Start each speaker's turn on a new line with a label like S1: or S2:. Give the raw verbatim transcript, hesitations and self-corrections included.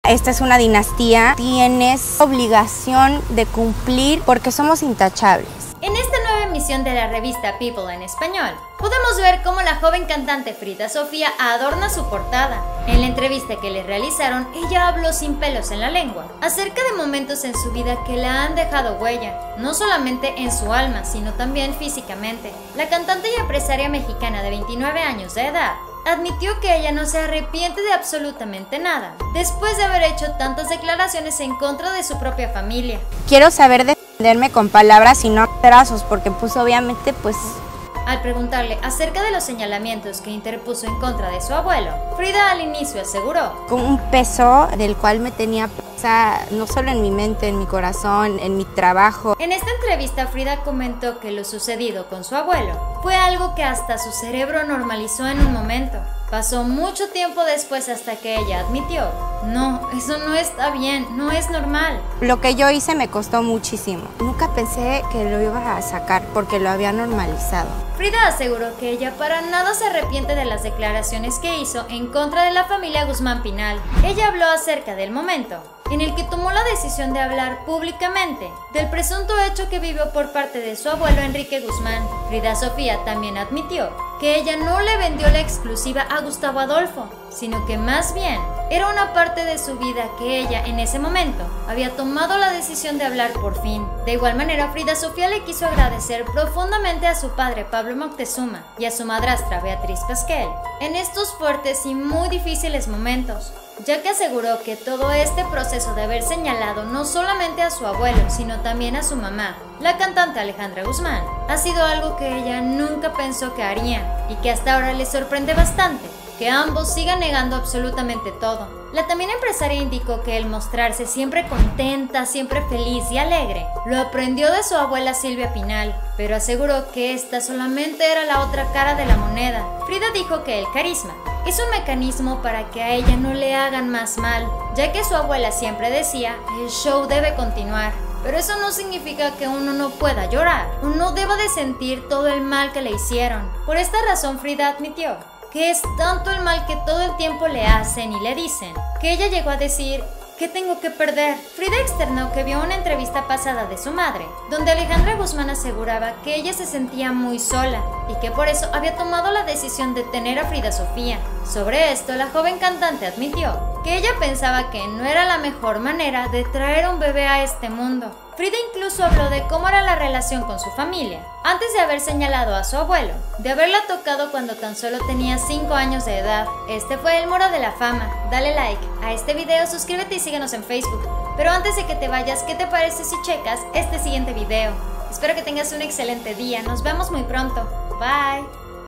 S1: esta es una dinastía, tienes obligación de cumplir porque somos intachables.
S2: En esta nueva emisión de la revista People en español, podemos ver cómo la joven cantante Frida Sofía adorna su portada. En la entrevista que le realizaron, ella habló sin pelos en la lengua, acerca de momentos en su vida que la han dejado huella, no solamente en su alma, sino también físicamente. La cantante y empresaria mexicana de veintinueve años de edad admitió que ella no se arrepiente de absolutamente nada, después de haber hecho tantas declaraciones en contra de su propia familia.
S1: Quiero saber defenderme con palabras y no trazos, porque pues obviamente pues...
S2: Al preguntarle acerca de los señalamientos que interpuso en contra de su abuelo, Frida al inicio aseguró:
S1: con un peso del cual me tenía presa, no solo en mi mente, en mi corazón, en mi trabajo.
S2: En esta entrevista, Frida comentó que lo sucedido con su abuelo fue algo que hasta su cerebro normalizó en un momento. Pasó mucho tiempo después hasta que ella admitió: no, eso no está bien, no es normal.
S1: Lo que yo hice me costó muchísimo. Nunca pensé que lo iba a sacar porque lo había normalizado.
S2: Frida aseguró que ella para nada se arrepiente de las declaraciones que hizo en contra de la familia Guzmán Pinal. Ella habló acerca del momento en el que tomó la decisión de hablar públicamente del presunto hecho que vivió por parte de su abuelo Enrique Guzmán. Frida Sofía también admitió que ella no le vendió la exclusiva a Gustavo Adolfo, sino que más bien era una parte de su vida que ella en ese momento había tomado la decisión de hablar por fin. De igual manera, Frida Sofía le quiso agradecer profundamente a su padre Pablo Moctezuma y a su madrastra Beatriz Pasquel en estos fuertes y muy difíciles momentos, ya que aseguró que todo este proceso de haber señalado no solamente a su abuelo, sino también a su mamá, la cantante Alejandra Guzmán, ha sido algo que ella nunca pensó que haría y que hasta ahora le sorprende bastante que ambos sigan negando absolutamente todo. La también empresaria indicó que el mostrarse siempre contenta, siempre feliz y alegre, lo aprendió de su abuela Silvia Pinal, pero aseguró que esta solamente era la otra cara de la moneda. Frida dijo que el carisma es un mecanismo para que a ella no le hagan más mal, ya que su abuela siempre decía: el show debe continuar. Pero eso no significa que uno no pueda llorar, uno deba de sentir todo el mal que le hicieron. Por esta razón, Frida admitió que es tanto el mal que todo el tiempo le hacen y le dicen, que ella llegó a decir: ¿qué tengo que perder? Frida externó que vio una entrevista pasada de su madre, donde Alejandra Guzmán aseguraba que ella se sentía muy sola y que por eso había tomado la decisión de tener a Frida Sofía. Sobre esto, la joven cantante admitió que ella pensaba que no era la mejor manera de traer un bebé a este mundo. Frida incluso habló de cómo era la relación con su familia, antes de haber señalado a su abuelo, de haberla tocado cuando tan solo tenía cinco años de edad. Este fue el Muro de la Fama. Dale like a este video, suscríbete y síguenos en Facebook. Pero antes de que te vayas, ¿qué te parece si checas este siguiente video? Espero que tengas un excelente día, nos vemos muy pronto. Bye.